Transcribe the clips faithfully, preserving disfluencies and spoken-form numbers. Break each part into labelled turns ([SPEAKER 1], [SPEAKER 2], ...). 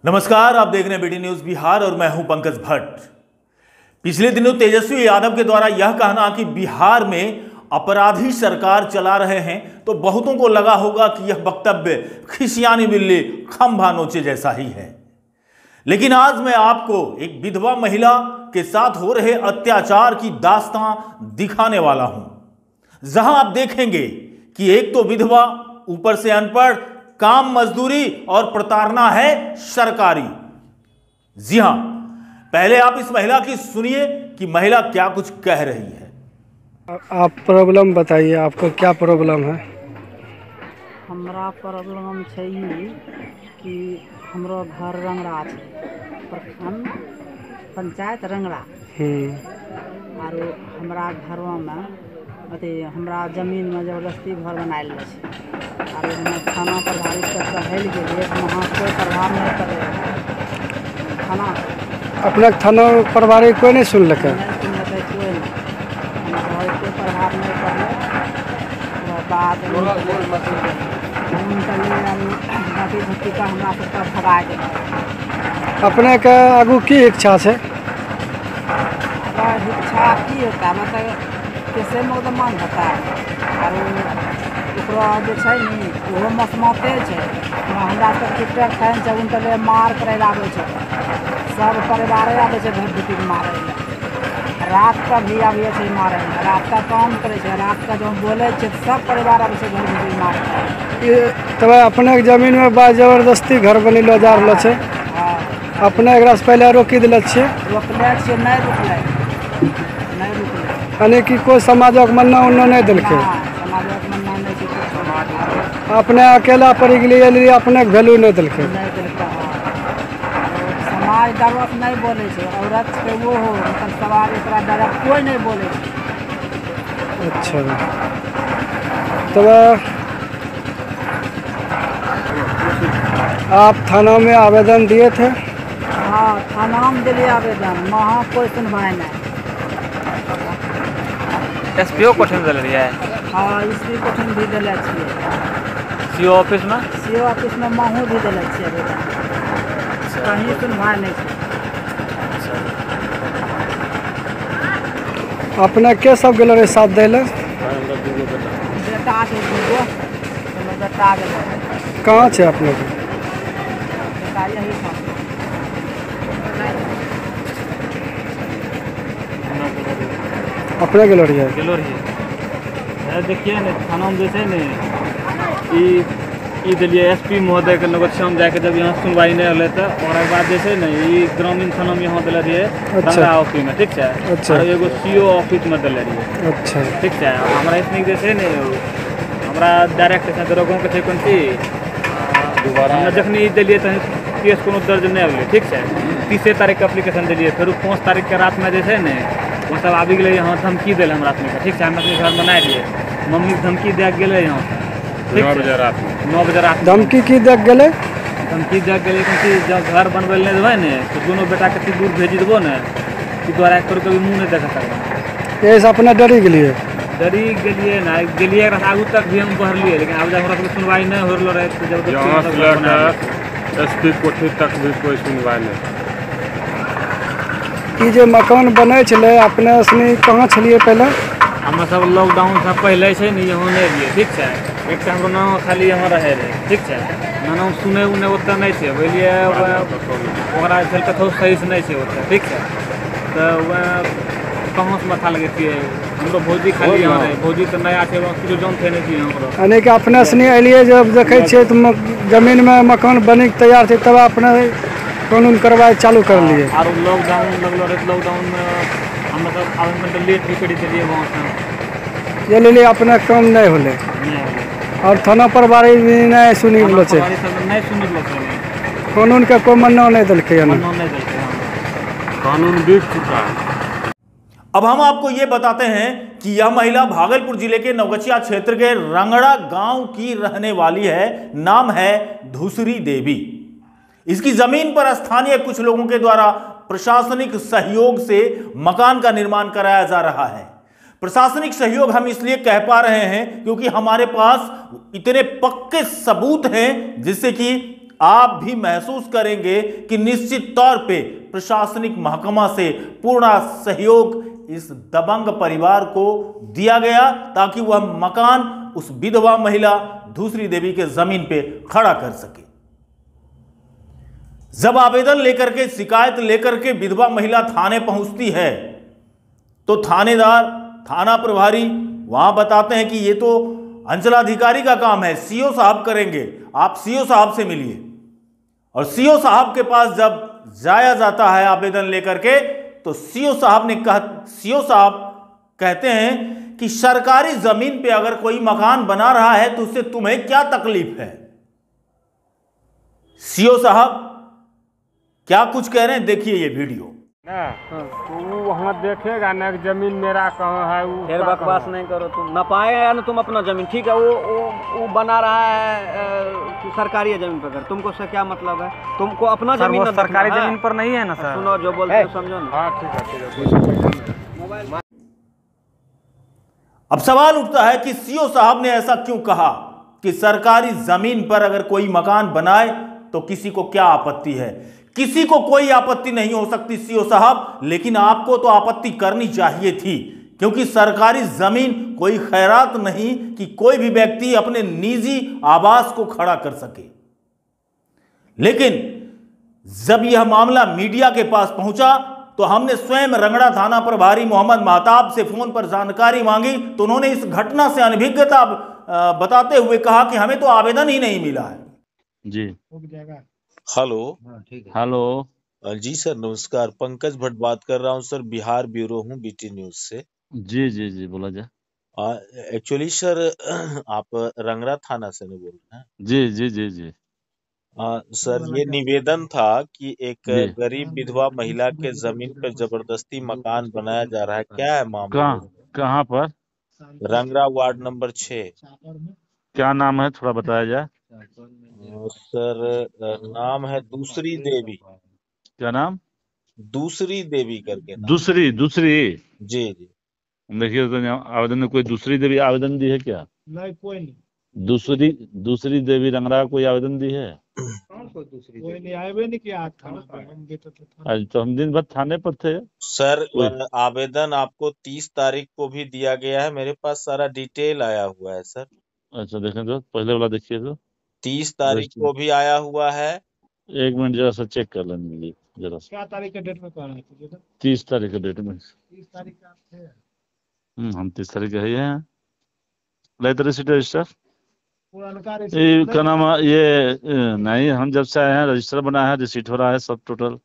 [SPEAKER 1] नमस्कार, आप देख रहे हैं बीटी न्यूज बिहार और मैं हूं पंकज भट्ट। पिछले दिनों तेजस्वी यादव के द्वारा यह कहना कि बिहार में अपराधी सरकार चला रहे हैं तो बहुतों को लगा होगा कि यह वक्तव्य खिसियानी बिल्ली खंभा नोचे जैसा ही है। लेकिन आज मैं आपको एक विधवा महिला के साथ हो रहे अत्याचार की दास्तां दिखाने वाला हूं, जहां आप देखेंगे कि एक तो विधवा, ऊपर से अनपढ़, काम मजदूरी और प्रताड़ना है सरकारी। जी हां, पहले आप इस महिला की सुनिए कि महिला क्या कुछ कह रही है।
[SPEAKER 2] आप प्रॉब्लम बताइए, आपको क्या प्रॉब्लम है?
[SPEAKER 3] हमरा प्रॉब्लम छै कि हमरो घर रंगड़ा छै, प्रखंड पंचायत रंगड़ा, आरो हमरा घरों में अथी हमरा जमीन में जबरदस्ती घर बनायल छै। आरो हम थाना प्रभारी तक कहल गेलिए, वहाँ कोई प्रभाव नहीं करे। थाना
[SPEAKER 2] अपने थाना प्रभारी कोई नहीं सुनलकै?
[SPEAKER 3] नहीं सुनलकै कोई नहीं, हमरा कोई प्रभाव नहीं करे। बाद घाटी झुट्टी का हमरा सबका भगा देलकै।
[SPEAKER 2] अपने के आगू की इच्छा है?
[SPEAKER 3] अगर इच्छा की होता मतलब कैसे मुकदमान होता है, और ओकरा जो छै नी ओहो मसमाते छै। हमरा सबके ट्रैक खाइन छै, उनके लिए मार करे आबै छै, सब परिवारे आबै छै भर भीतर मारे ले। रात का भी आबै छै मारे ले, रात का काम करे छै, रात का जो बोले छै सब परिवार आबै छै घर भीतर मारे।
[SPEAKER 2] तब अपने के जमीन में बा जबरदस्ती घर बनेलो जा रहलो छै।
[SPEAKER 3] हाँ,
[SPEAKER 2] अपने एकरा से पहले रोकी दिले छियै?
[SPEAKER 3] रोकले छियै, नहीं रुकले, नहीं रुकले।
[SPEAKER 2] यानी कि कोई समाजक मन्ना उन्ना नहीं दिलकै?
[SPEAKER 3] समाजक मन्ना नहीं छै, समाज
[SPEAKER 2] अपने अकेला पड़ गेलिए लिए अपने वैल्यू नहीं दिलकै?
[SPEAKER 3] नहीं दिलकै। समाज डरत नहीं बोले छै, औरत के वो हो मतलब सवार एकरा डरत कोई नहीं बोले छै।
[SPEAKER 2] अच्छा, तब आप थाना में आवेदन दिए थे?
[SPEAKER 3] हाँ, थाना में दिले आवेदन, वहाँ कोई सुनवाई नहीं।
[SPEAKER 4] एसपीओ कोठन दिल रही है?
[SPEAKER 3] हाँ, इसलिए कोठन भी दिले छियै।
[SPEAKER 4] सीओ ऑफिस में?
[SPEAKER 3] सीओ ऑफिस में महू भी दिले छियै आवेदन, कहीं सुनवाई नहीं छै।
[SPEAKER 2] अपने के सब गेलो रे साथ दै ले?
[SPEAKER 3] बेटा छै दूगो, ओहिमे बेटा गेलै।
[SPEAKER 2] कहाँ छै अपने के?
[SPEAKER 3] बेटा यही था।
[SPEAKER 2] अपने गेलो रहिए?
[SPEAKER 4] गेलो रहिए। देखिए ने थाना में जैसे ने ई दिलिए एसपी महोदय के नगर शाम जाके जब यहाँ सुनवाई नहीं होले तो और बाद जैसे ने ई ग्रामीण थाना में यहाँ दिले रहिए रंगड़ा ऑफिस में, ठीक है।
[SPEAKER 2] अच्छा,
[SPEAKER 4] और एगो सीओ ऑफिस में दिले रहिए।
[SPEAKER 2] अच्छा,
[SPEAKER 4] ठीक है। हमरा इसमें जैसे ने हमरा डायरेक्ट से दरोगा के कोन सी दोबारा जखनी ई दिलिए त केस कोनो दर्ज नहीं होले, ठीक है। तीस तारीख के एप्लीकेशन दिलिए, फिर पाँच तारीख के रात में जैसे ने वो सब आबि गए यहाँ, धमकी दिल हमरा अपने, ठीक है। हम अपने घर बना लिए, मम्मी के धमकी दे गए यहाँ, नौ बजे रात में नौ बजे रात
[SPEAKER 2] धमकी की दे गए?
[SPEAKER 4] धमकी दे गए कि जब घर बनबे नहीं देवे ने तो दोनों बेटा के दूर भेज देवो ने कि द्वारा एक कभी मुँह नहीं देखा सकता।
[SPEAKER 2] ये अपने डरी गए?
[SPEAKER 4] डरी गलिए ना, गलिए आगू तक भी हम बढ़लिए, लेकिन अब जब हमरा सबके सुनवाई नहीं हो रहा है जब
[SPEAKER 5] एसपी कोठी तक भी कोई सुनवाई नहीं।
[SPEAKER 2] ई जे मकान बने छले अपने असली कहाँ छलिए पहले?
[SPEAKER 4] हम सब लॉकडाउन से पहले से नहीं यहाँ नहीं रहिए, ठीक है। एक टाइम हम नाम खाली यहाँ रहे रहे, ठीक है। ना नाम सुने उन्हें उतना नहीं थे, बोलिए ओकरा चलते थोड़ा सही से नहीं थे उतना, ठीक है। तो वह कहाँ से माथा लगे थे, हमको भौजी खाली यहाँ रहे, भौजी तो नया थे, किलो जौन थे नहीं थी यहाँ।
[SPEAKER 2] यानी कि अपने असली अलिए जब देखे छे तो जमीन में मकान बने तैयार थे तब अपने कानून कार्रवाई चालू कर लिए।
[SPEAKER 4] और लॉकडाउन लगलो रहे, लॉकडाउन में हम मतलब आवेदन लेट भी करी दिलिए वहाँ से,
[SPEAKER 2] ये ले अपने काम नहीं होले। और थाना प्रभारी भी नहीं सुनी बोलो छे,
[SPEAKER 4] नहीं सुनी बोलो छे,
[SPEAKER 2] कानून का कोई मन्ना नहीं दिलके,
[SPEAKER 5] कानून बीत चुका है।
[SPEAKER 1] अब हम आपको ये बताते हैं कि यह महिला भागलपुर जिले के नवगछिया क्षेत्र के रंगड़ा गांव की रहने वाली है। नाम है धुसरी देवी। इसकी जमीन पर स्थानीय कुछ लोगों के द्वारा प्रशासनिक सहयोग से मकान का निर्माण कराया जा रहा है। प्रशासनिक सहयोग हम इसलिए कह पा रहे हैं क्योंकि हमारे पास इतने पक्के सबूत हैं जिससे कि आप भी महसूस करेंगे कि निश्चित तौर पे प्रशासनिक महकमा से पूर्ण सहयोग इस दबंग परिवार को दिया गया ताकि वह मकान उस विधवा महिला दूसरी देवी के जमीन पे खड़ा कर सके। जब आवेदन लेकर के, शिकायत लेकर के विधवा महिला थाने पहुंचती है तो थानेदार, थाना प्रभारी वहां बताते हैं कि ये तो अंचलाधिकारी का काम है, सीओ साहब करेंगे, आप सीओ साहब से मिलिए। और सीओ साहब के पास जब जाया जाता है आवेदन लेकर के तो सीओ साहब ने कहा सीओ साहब कहते हैं कि सरकारी जमीन पे अगर कोई मकान बना रहा है तो उससे तुम्हें क्या तकलीफ है। सीओ साहब क्या कुछ कह रहे हैं, देखिए ये वीडियो।
[SPEAKER 5] ना तू वहाँ देखेगा ना कि जमीन मेरा कहाँ है, वो
[SPEAKER 6] फिर बकवास नहीं करो तुम, न पाएगा ना तुम अपना जमीन। ठीक है, वो वो वो बना रहा है अ, सरकारी जमीन पर, तुमको से क्या मतलब है? तुमको अपना
[SPEAKER 4] सर,
[SPEAKER 6] जमीन
[SPEAKER 4] वो
[SPEAKER 6] न देखना
[SPEAKER 4] सरकारी
[SPEAKER 6] है।
[SPEAKER 4] जमीन पर नहीं है ना सर।
[SPEAKER 6] सुनो जो बोलते हो समझो ना।
[SPEAKER 5] हाँ ठीक है ठीक है।
[SPEAKER 1] अब सवाल उठता है कि सीओ साहब ने ऐसा क्यों कहा कि सरकारी जमीन पर अगर कोई मकान बनाए तो किसी को क्या आपत्ति है। किसी को कोई आपत्ति नहीं हो सकती सीओ साहब, लेकिन आपको तो आपत्ति करनी चाहिए थी, क्योंकि सरकारी जमीन कोई खैरात नहीं कि कोई भी व्यक्ति अपने निजी आवास को खड़ा कर सके। लेकिन जब यह मामला मीडिया के पास पहुंचा तो हमने स्वयं रंगड़ा थाना प्रभारी मोहम्मद महताब से फोन पर जानकारी मांगी तो उन्होंने इस घटना से अनभिज्ञता बताते हुए कहा कि हमें तो आवेदन ही नहीं मिला है।
[SPEAKER 7] जी
[SPEAKER 8] हेलो
[SPEAKER 7] हेलो
[SPEAKER 8] जी सर नमस्कार, पंकज भट्ट बात कर रहा हूँ सर, बिहार ब्यूरो हूँ बीटी न्यूज से।
[SPEAKER 7] जी जी जी बोला जाए।
[SPEAKER 8] एक्चुअली सर आप रंगरा थाना से नहीं बोल रहे हैं?
[SPEAKER 7] जी जी जी जी
[SPEAKER 8] आ, सर ये निवेदन था कि एक
[SPEAKER 7] जी।
[SPEAKER 8] गरीब विधवा महिला के जमीन पर जबरदस्ती मकान बनाया जा रहा है, क्या है मामला?
[SPEAKER 7] कहाँ कहाँ पर?
[SPEAKER 8] रंगरा वार्ड नंबर छः।
[SPEAKER 7] क्या नाम है, थोड़ा बताया जाए।
[SPEAKER 8] सर नाम है दूसरी देवी।
[SPEAKER 7] क्या नाम?
[SPEAKER 8] दूसरी देवी करके नाम।
[SPEAKER 7] दूसरी दूसरी
[SPEAKER 8] जी जी।
[SPEAKER 7] देखिए तो यहाँ आवेदन में कोई दूसरी देवी आवेदन दी है क्या?
[SPEAKER 2] नहीं, कोई नहीं,
[SPEAKER 7] दूसरी दूसरी देवी रंगरा कोई आवेदन दी है?
[SPEAKER 2] कोई नहीं, आए हुए नहीं किया थाना पे, हम भी तो थाना।
[SPEAKER 7] आज तो हम दिन भर थाने पर थे।
[SPEAKER 8] सर
[SPEAKER 7] कोई-
[SPEAKER 8] आवेदन आपको तीस तारीख को भी दिया गया है, मेरे पास सारा डिटेल आया हुआ है सर।
[SPEAKER 7] अच्छा देखें तो पहले वाला देखिए तो।
[SPEAKER 8] तीस तारीख को भी आया हुआ है।
[SPEAKER 7] एक मिनट जरा सा चेक कर लेंगे जरा सा।
[SPEAKER 2] क्या तारीख के डेट में कह रहे थे?
[SPEAKER 7] तीस तारीख के डेट में।
[SPEAKER 2] तीस तारीख का थे।
[SPEAKER 7] हम्म हम तीस तारीख के है हैं। लाइट रजिस्टर रजिस्टर
[SPEAKER 2] पुरानका
[SPEAKER 7] ये क्या नाम है ये अ, नहीं, हम जब से आए हैं रजिस्टर बना है, रिसीट हो रहा है सब टोटल।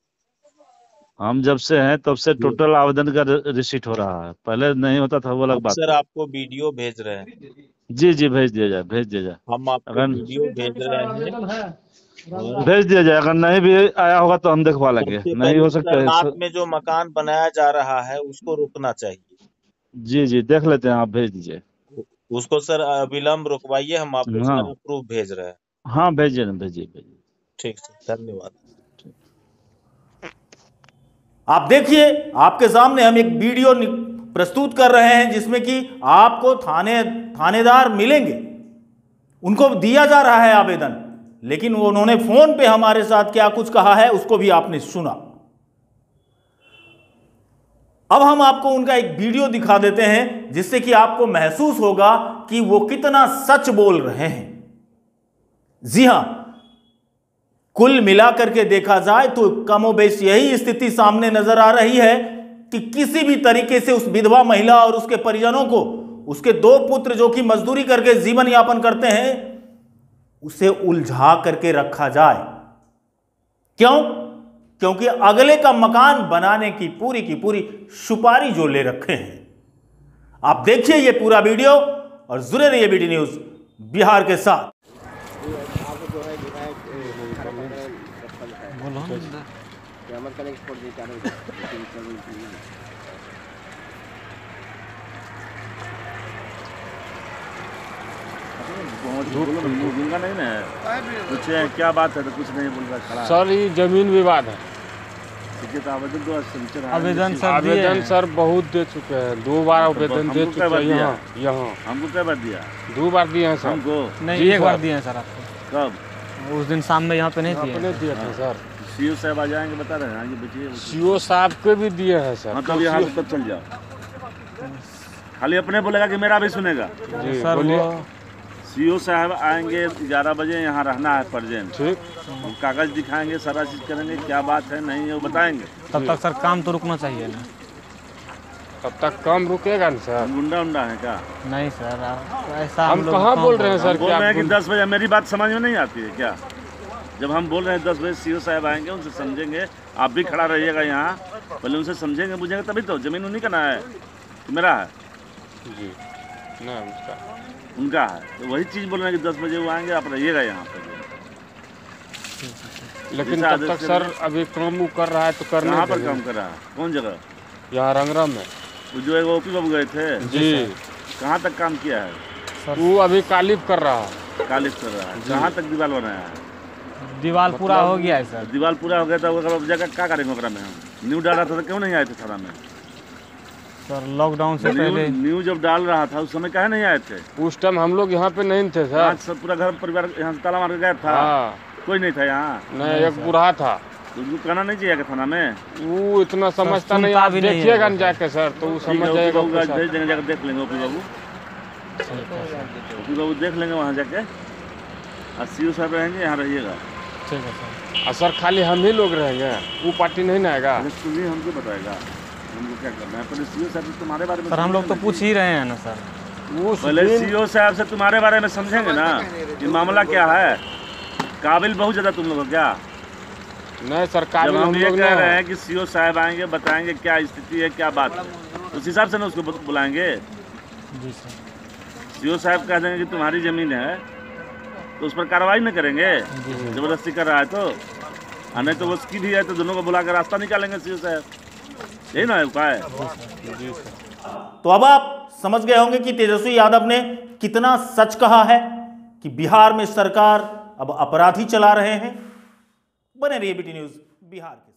[SPEAKER 7] हम जब से हैं तब से टोटल आवेदन का रिसीट हो रहा है, पहले नहीं होता था, वो अलग
[SPEAKER 8] हम
[SPEAKER 7] बात
[SPEAKER 8] सर
[SPEAKER 7] है।
[SPEAKER 8] आपको वीडियो भेज रहे हैं।
[SPEAKER 7] जी जी भेज दिया जाए, भेज दिया जाए,
[SPEAKER 8] हम आपको
[SPEAKER 7] अगर
[SPEAKER 8] वीडियो भेज रहे हैं।
[SPEAKER 7] भेज दिया जाए। अगर नहीं भी आया होगा तो हम दिखवा लेंगे।
[SPEAKER 8] सबसे
[SPEAKER 7] नहीं हो
[SPEAKER 8] पहले
[SPEAKER 7] सकता है
[SPEAKER 8] रात
[SPEAKER 7] सर।
[SPEAKER 8] में जो मकान बनाया जा रहा है उसको रुकना चाहिए।
[SPEAKER 7] जी जी देख लेते हैं, आप भेज दीजिए।
[SPEAKER 8] उसको सर अविलंब रुकवाइए, हम आपको
[SPEAKER 7] हाँ।
[SPEAKER 8] सारा प्रूफ भेज रहे हैं।
[SPEAKER 7] हाँ भेजिए ना, भेजिए भेजिए।
[SPEAKER 8] ठीक सर, धन्यवाद।
[SPEAKER 1] आप देखिए, आपके सामने हम एक वीडियो नि- प्रस्तुत कर रहे हैं जिसमें कि आपको थाने थानेदार मिलेंगे, उनको दिया जा रहा है आवेदन, लेकिन वो उन्होंने फोन पे हमारे साथ क्या कुछ कहा है उसको भी आपने सुना। अब हम आपको उनका एक वीडियो दिखा देते हैं जिससे कि आपको महसूस होगा कि वो कितना सच बोल रहे हैं। जी हां, कुल मिलाकर के देखा जाए तो कमोबेश यही स्थिति सामने नजर आ रही है कि किसी भी तरीके से उस विधवा महिला और उसके परिजनों को, उसके दो पुत्र जो कि मजदूरी करके जीवन यापन करते हैं, उसे उलझा करके रखा जाए। क्यों? क्योंकि अगले का मकान बनाने की पूरी की पूरी सुपारी जो ले रखे हैं। आप देखिए ये पूरा वीडियो और जुड़े रहिए बीटी न्यूज बिहार के साथ।
[SPEAKER 7] दूंगा नहीं ना, पूछे क्या बात है तो कुछ नहीं बोल रहा, खड़ा
[SPEAKER 5] सर ये जमीन विवाद है।
[SPEAKER 7] ठीक है तो आवेदन दो संचर
[SPEAKER 4] आवेदन सर दिए
[SPEAKER 5] आवेदन
[SPEAKER 4] हैं।
[SPEAKER 5] सर बहुत दे चुके हैं, दो बार आवेदन
[SPEAKER 7] हमको
[SPEAKER 5] दे
[SPEAKER 7] क्या
[SPEAKER 5] चुके
[SPEAKER 7] बात
[SPEAKER 5] हैं।
[SPEAKER 7] दिया?
[SPEAKER 5] यहाँ यहाँ
[SPEAKER 7] हमको क्या बात दिया?
[SPEAKER 5] दो बार दिए हैं सर।
[SPEAKER 7] हमको
[SPEAKER 4] नहीं,
[SPEAKER 5] जी
[SPEAKER 4] एक
[SPEAKER 5] सर।
[SPEAKER 4] बार दिए हैं सर आपको।
[SPEAKER 7] कब?
[SPEAKER 4] उस दिन शाम में यहाँ पे नहीं
[SPEAKER 5] अपने
[SPEAKER 4] दिए
[SPEAKER 5] दिए थे सर।
[SPEAKER 7] सीओ साहब आ जाएंगे बता रहे हैं आगे बचिए।
[SPEAKER 5] सीओ साहब के भी दिए हैं सर।
[SPEAKER 7] मतलब यहाँ तक चल जाओ, खाली अपने बोलेगा कि मेरा भी सुनेगा।
[SPEAKER 5] जी
[SPEAKER 4] सर
[SPEAKER 5] बोलिए।
[SPEAKER 4] वो
[SPEAKER 7] सीओ साहब आएंगे ग्यारह बजे, यहाँ रहना है प्रजेंट।
[SPEAKER 5] ठीक,
[SPEAKER 7] वो कागज दिखाएंगे, सारा चीज करेंगे, क्या बात है नहीं है वो बताएंगे।
[SPEAKER 4] तब तक सर काम तो रुकना चाहिए ना।
[SPEAKER 5] तब तक काम रुकेगा ना सर।
[SPEAKER 7] गुंडा उंडा है क्या?
[SPEAKER 4] नहीं सर आप- ऐसा
[SPEAKER 5] हम
[SPEAKER 4] लोग
[SPEAKER 5] कहाँ
[SPEAKER 4] काम
[SPEAKER 5] बोल रहे हैं
[SPEAKER 4] कर-
[SPEAKER 5] सर?
[SPEAKER 7] बोल
[SPEAKER 5] क्या
[SPEAKER 7] रहे हैं कि
[SPEAKER 5] गुं-
[SPEAKER 7] दस बजे, मेरी बात समझ में नहीं आती है क्या? जब हम बोल रहे हैं दस बजे सीओ साहब आएंगे, उनसे समझेंगे, आप भी खड़ा रहिएगा यहाँ, पहले उनसे समझेंगे बुझेंगे तभी तो। जमीन उन्हीं का ना है कि मेरा है?
[SPEAKER 5] जी ना, उसका
[SPEAKER 7] उनका है। तो वही चीज़ बोल रहे हैं कि दस बजे वो आएंगे, आप रहिएगा यहाँ पर।
[SPEAKER 5] लेकिन
[SPEAKER 7] जैसा
[SPEAKER 5] तब
[SPEAKER 7] आदेश
[SPEAKER 5] तक सर अभी काम वो कर रहा है तो करने
[SPEAKER 7] कहाँ पर
[SPEAKER 5] दीजिए।
[SPEAKER 7] काम कर रहा है? कौन जगह?
[SPEAKER 5] यहाँ रंगरा में।
[SPEAKER 7] वो जो है वो ओपी बाबू गए थे,
[SPEAKER 5] जी
[SPEAKER 7] कहाँ तक काम किया है?
[SPEAKER 5] वो अभी कालिफ कर रहा है।
[SPEAKER 7] कालिश कर रहा है। कहाँ तक दीवार बनाया है?
[SPEAKER 4] दीवार पूरा हो गया है सर।
[SPEAKER 7] दीवार पूरा हो गया था, वो जगह क्या करेंगे ओकरा में? हम न्यू डाल रहा था तो क्यों नहीं आए थे थाना में?
[SPEAKER 4] सर लॉकडाउन से
[SPEAKER 7] न्यू
[SPEAKER 4] पहले
[SPEAKER 7] न्यू जब डाल रहा था उस समय काहे नहीं आए थे?
[SPEAKER 5] उस टाइम हम लोग यहाँ पे नहीं थे सर।
[SPEAKER 7] आज सब पूरा घर परिवार यहाँ से ताला मार के गया था।
[SPEAKER 5] हाँ,
[SPEAKER 7] कोई नहीं था यहाँ,
[SPEAKER 5] नहीं एक बूढ़ा था,
[SPEAKER 7] तो उसको कहना नहीं चाहिए कि थाना में?
[SPEAKER 5] वो इतना समझता नहीं।
[SPEAKER 4] सुनता
[SPEAKER 5] आप
[SPEAKER 4] भी नहीं है
[SPEAKER 5] देखिएगा
[SPEAKER 4] वो
[SPEAKER 5] ना जाके सर, तो वो
[SPEAKER 7] ठीक है,
[SPEAKER 5] समझ
[SPEAKER 7] ओपी
[SPEAKER 5] जाएगा
[SPEAKER 7] बाबू
[SPEAKER 5] खुद
[SPEAKER 7] आज
[SPEAKER 5] सर।
[SPEAKER 7] भेज देंगे, जाकर देख लेंगे ओपी बाबू। ओपी बाबू देख लेंगे वहाँ जाके। और सीओ साहब रहेंगे, यहाँ रहिएगा।
[SPEAKER 4] ठीक है सर।
[SPEAKER 5] और सर खाली हम ही लोग रहेंगे, वो पार्टी नहीं ना आएगा।
[SPEAKER 7] अरे सुनिए, हमको बताएगा हमको क्या करना है। पहले सीओ साहब से तुम्हारे बारे में
[SPEAKER 4] सर हम लोग तो पूछ ही रहे हैं ना सर।
[SPEAKER 5] वो उस
[SPEAKER 7] पहले
[SPEAKER 5] दिन-
[SPEAKER 7] सीओ साहब से तुम्हारे बारे में समझेंगे ना कि मामला क्या है। काबिल बहुत ज्यादा तुम लोग हो क्या?
[SPEAKER 5] नहीं सर,
[SPEAKER 7] जब
[SPEAKER 5] काबिल
[SPEAKER 7] हम
[SPEAKER 5] हम
[SPEAKER 7] ये
[SPEAKER 5] लोग
[SPEAKER 7] कह
[SPEAKER 5] नहीं
[SPEAKER 7] रहे
[SPEAKER 5] हैं।
[SPEAKER 7] हैं कि सीओ साहब आएंगे, बताएंगे क्या स्थिति है, क्या बात है, उस हिसाब से ना उसको बु- बुलाएंगे।
[SPEAKER 4] जी सर।
[SPEAKER 7] सीओ साहब कह देंगे कि तुम्हारी जमीन है तो उस पर कार्रवाई न करेंगे, जबरदस्ती कर रहा है तो। और नहीं तो वो उसकी भी है तो दोनों को बुला कर रास्ता निकालेंगे सीओ साहब। यही ना है उपाय।
[SPEAKER 1] तो अब आप समझ गए होंगे कि तेजस्वी यादव ने कितना सच कहा है कि बिहार में सरकार अब अपराधी चला रहे हैं। बने रहिए बीटी न्यूज बिहार के।